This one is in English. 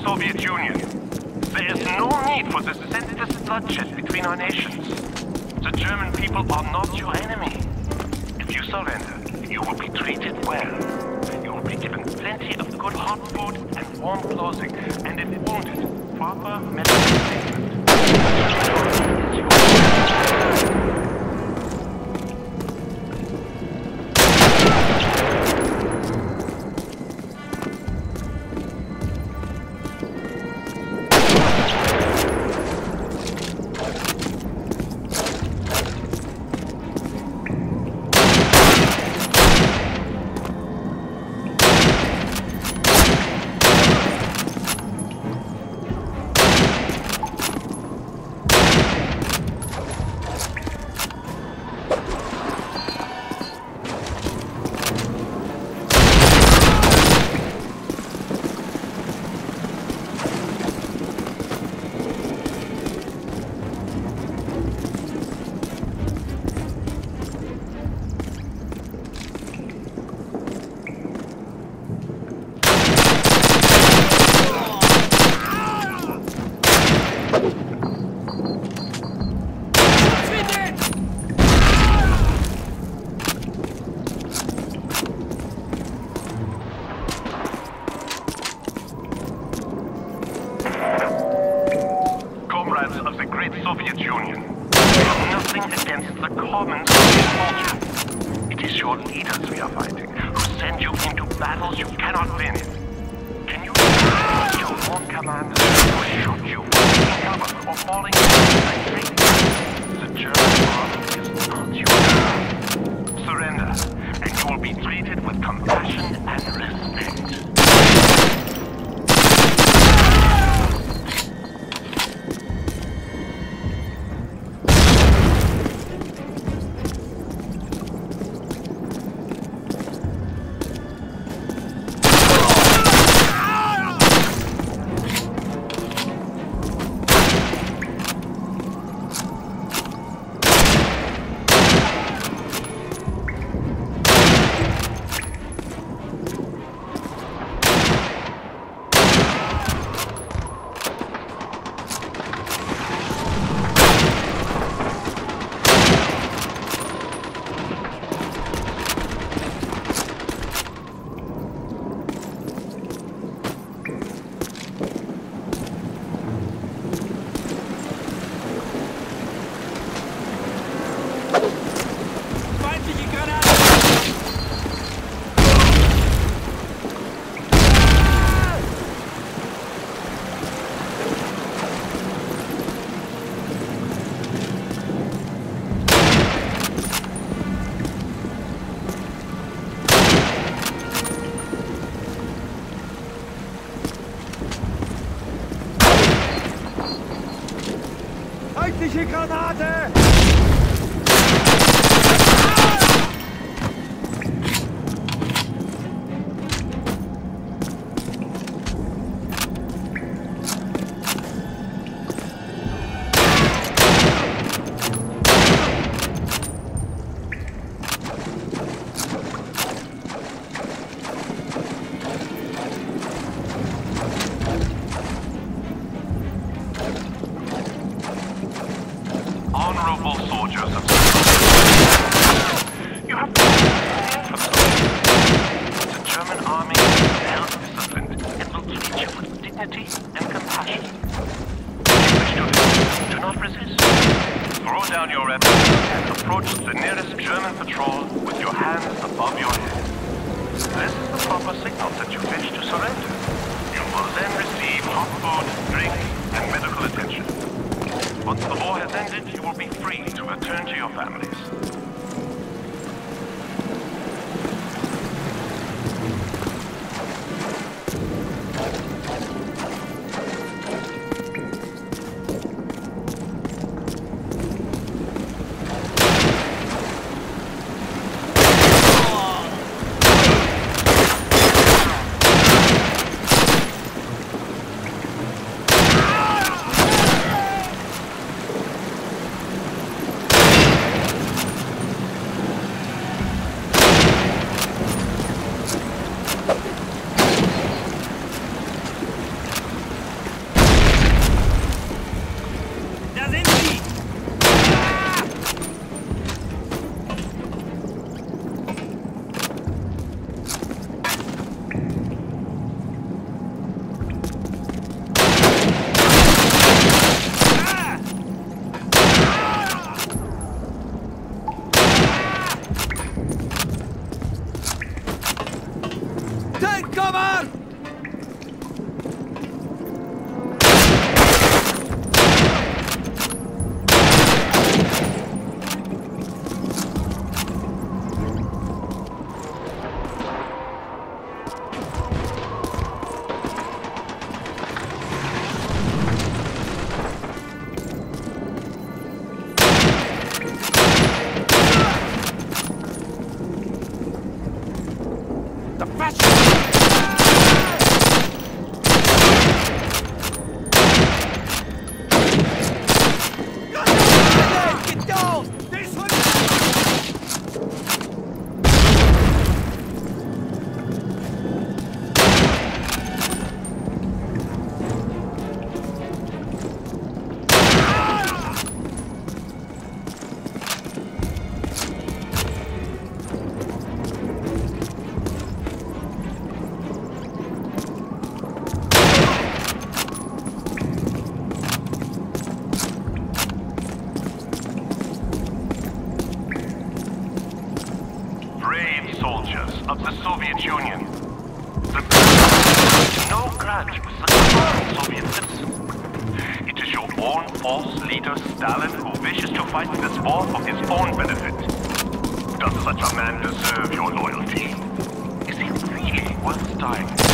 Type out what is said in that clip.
Soviet Union. There is no need for this senseless bloodshed between our nations. The German people are not your enemy. If you surrender, you will be treated well. You will be given plenty of good hot food and warm clothing, and if wounded, proper medical treatment. Of the great Soviet Union. We have nothing against the common Soviet culture. It is your leaders we are fighting, who send you into battles you cannot win. Can you trust your own commanders who shoot you for taking cover or falling into the German army is not your surrender, and you will be treated with compassion and respect. Feindliche Granate! Honorable soldiers of Soviet, you have the German army is well-disciplined and will treat you with dignity and compassion. If you wish to live, do not resist. Throw down your weapons and approach the nearest German patrol with your hands above your head. This is the proper signal that you wish to surrender. You will then receive hot food, drink, and medical attention. Once the war has ended, you will be free to return to your families. of the Soviet Union. The grant, no grant was the common Soviet citizen. It is your own false leader, Stalin, who wishes to fight this war for his own benefit. Does such a man deserve your loyalty? Is he really worth dying for?